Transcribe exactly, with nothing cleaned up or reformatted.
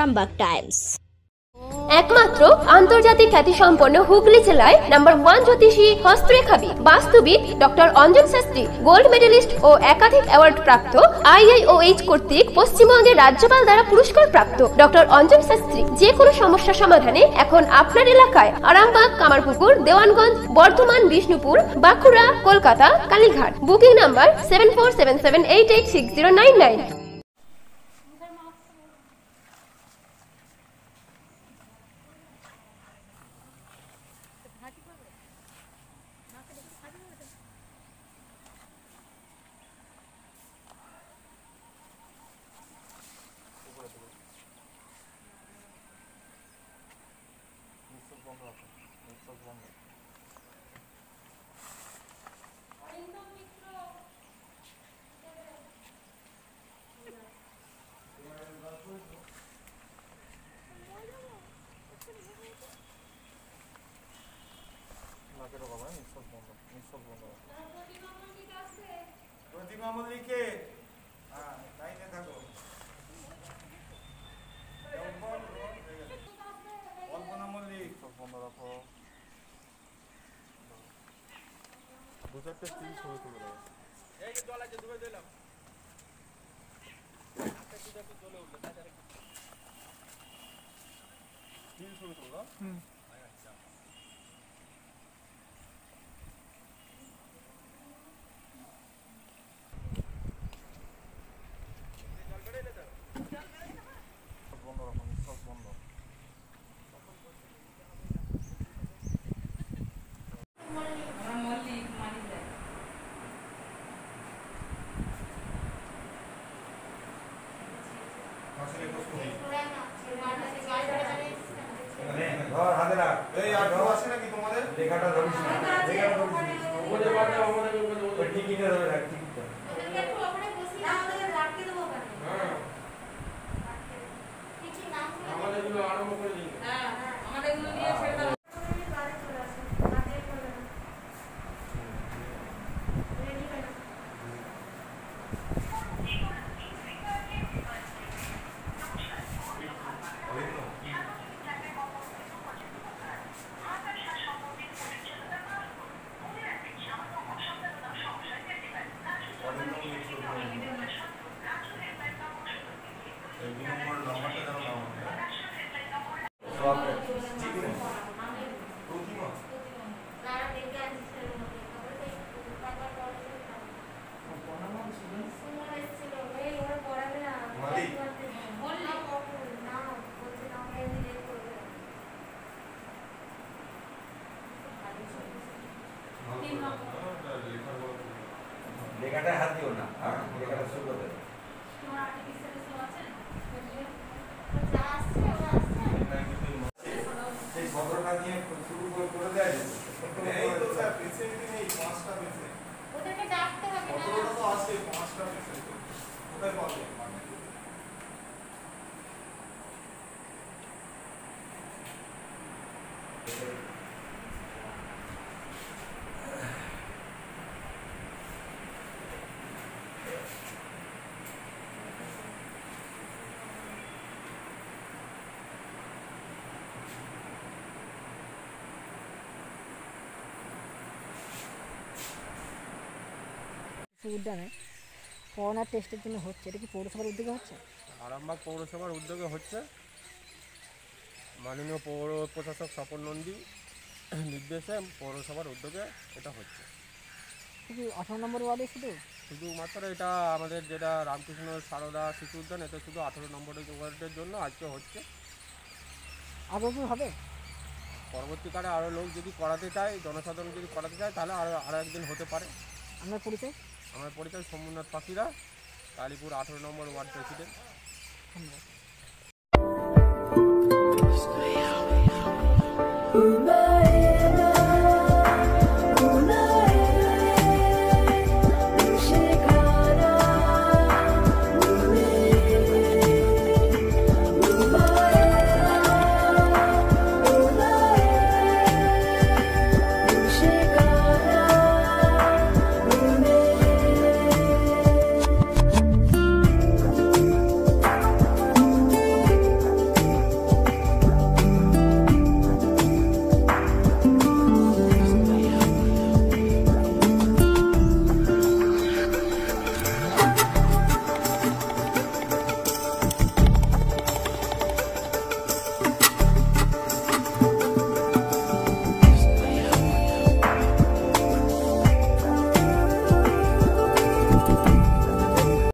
Arambagh Times. একমাত্র আন্তর্জাতিক খ্যাতিসম্পন্ন হুগলি জেলায় নাম্বার ওয়ান জ্যোতিষী হস্তরেখাবিদ বাস্তুবিদ doctor Anjan Shastri gold medalist ও একাধিক অ্যাওয়ার্ড প্রাপ্ত আইআইওএইচ কর্তৃক পশ্চিমবঙ্গের রাজ্যপাল দ্বারা পুরস্কার প্রাপ্ত ডক্টর অঞ্জন শাস্ত্রী যে কোনো সমস্যা সমাধানে এখন আপনার এলাকায় Arambagh, Kamarpukur, Dewanganj, Bardhaman, Bishnupur, Bankura, Kolkata, Kalighat. Booking number seven four seven seven eight eight six zero nine nine. Pratima মল্লিকে হ্যাঁ লাইনে থাকো। কল্পনা মল্লিক বন্ধ রাখো। দু চারটে স্টিল ছবি তুলে দেবো। এই যে জল আছে দুবে দিলাম। একটা দুটো একটু জ্বলে উঠলো তাড়াতাড়ি স্টিল ছবি তুলো। হুম আচ্ছা লেখাটা হাত দিও না, লেখাটা শুরু করে দেবে। সেই সতেরোটা নিয়ে শুরু করে দেয়। এই তো স্যার পেশেন্ট নেই, পাঁচটা পেশেন্ট ওদেরকে ডাকতে হবে না। সতেরোটা তো আছে, পাঁচটা পেশেন্ট কোথায় পাবে? উদ্যানে করোনা টেস্টের জন্য হচ্ছে, এটা কি পৌরসভার উদ্যোগে হচ্ছে? আরামবাগ পৌরসভার উদ্যোগে হচ্ছে। মাননীয় পৌর প্রশাসক স্বপন নন্দী নির্দেশে পৌরসভার উদ্যোগে এটা হচ্ছে। শুধু আঠারো নম্বর ওয়ার্ডে শুধু শুধুমাত্র এটা আমাদের যেটা রামকৃষ্ণ সারদা শিশু উদ্যান, এটা শুধু আঠারো নম্বরের ওয়ার্ডের জন্য আজকে হচ্ছে। আগে কি হবে? পরবর্তীকালে আরও লোক যদি করাতে চায়, জনসাধারণ যদি করাতে চায়, তাহলে আরও আরও একদিন হতে পারে। আপনার পরিচয়? আমার পরিচয় সোমনাথ পাখিরা, কালীপুর আঠারো নম্বর ওয়ার্ড প্রেসিডেন্ট। ধন্যবাদ।